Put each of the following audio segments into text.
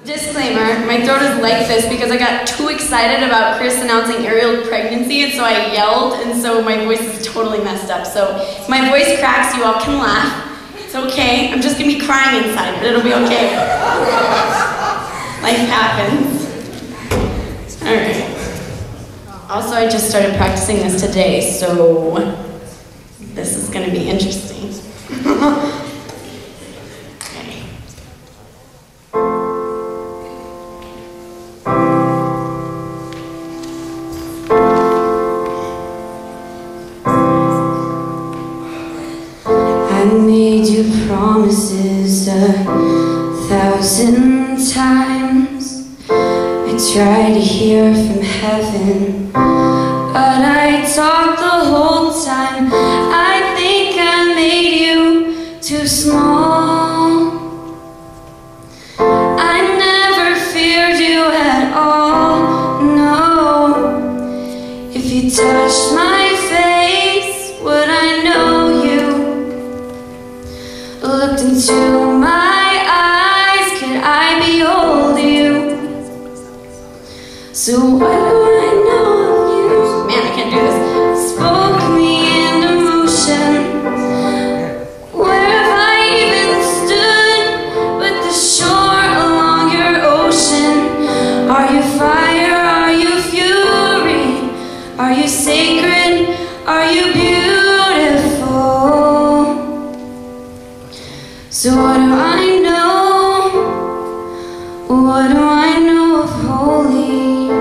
Disclaimer, my throat is like this because I got too excited about Chris announcing Ariel's pregnancy, and so I yelled, and so my voice is totally messed up. So if my voice cracks, you all can laugh. It's okay. I'm just gonna be crying inside, but it'll be okay. Life happens. All right. Also, I just started practicing this today, so this is gonna be interesting. Okay. I made you promises 1,000 times. I tried to hear from heaven, but I talked the whole time. I think I made you too small. I never feared you at all, no. If you touched my face, would I know you? Looked into my eyes, could I behold you? So what do I know of you? Man, I can't do this. Spoke me into motion. Where have I even stood but the shore along your ocean? Are you fire? Are you fury? Are you sacred? Are you beautiful? So what do I know? What do I know of holy?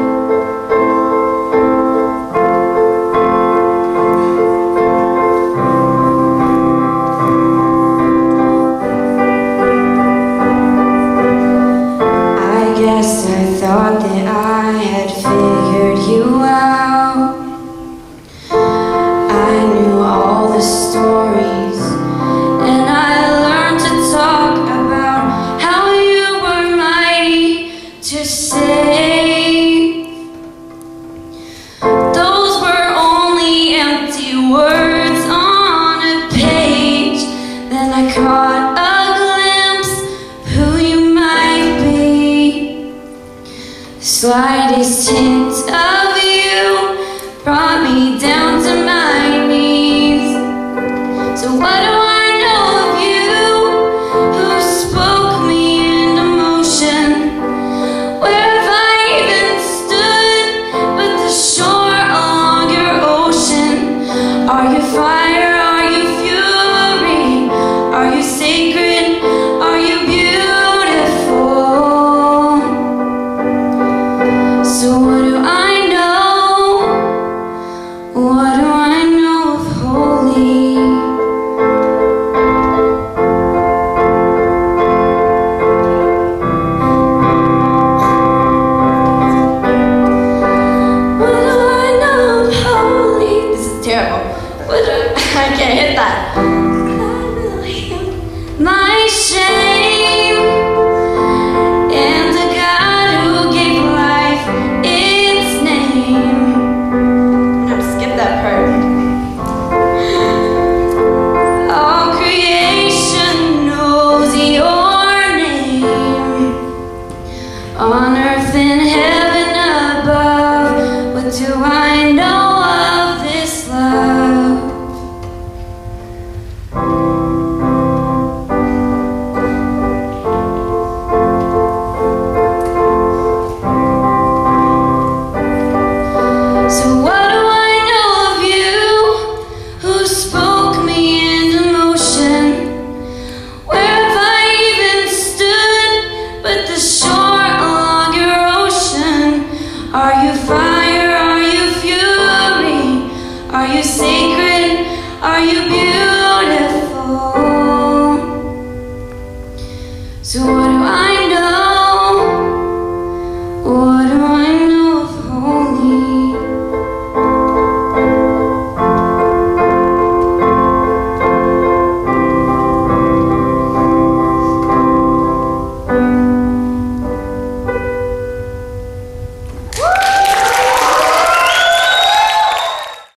I thought that I had figured you out. I knew all the stories, and I learned to talk about how you were mighty to save. Those were only empty words on a page. Then I caught a glimpse of who you might be. Slightest hint of you brought me down to my knees. So what do I know of you? Who spoke me into motion? Where have I even stood but the shore along your ocean? Are you fire? Are you fury? Are you sacred? Are you beautiful? So what do I know? What do I know of holy? What do I know of holy? This is terrible. I can't hit that. My shame and the God who gave life its name. I'm gonna skip that part. All creation knows your name. On earth and heaven above, what do I